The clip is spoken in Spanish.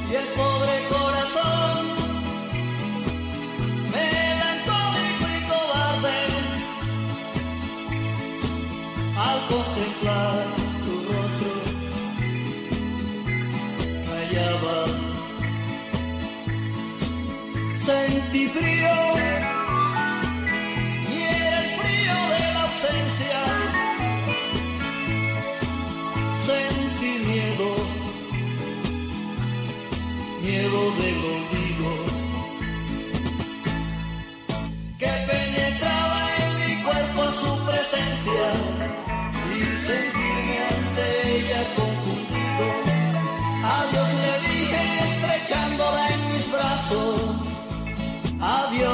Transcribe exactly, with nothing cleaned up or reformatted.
y el pobre corazón, melancólico y cobarde, al contemplar tu rostro, callaba. Sentí frío, y era el frío de la ausencia. Sentí miedo, miedo del olvido, que penetraba en mi cuerpo su presencia, y sentirme ante ella confundido. Adiós le dije estrechándola en mis brazos. Adiós.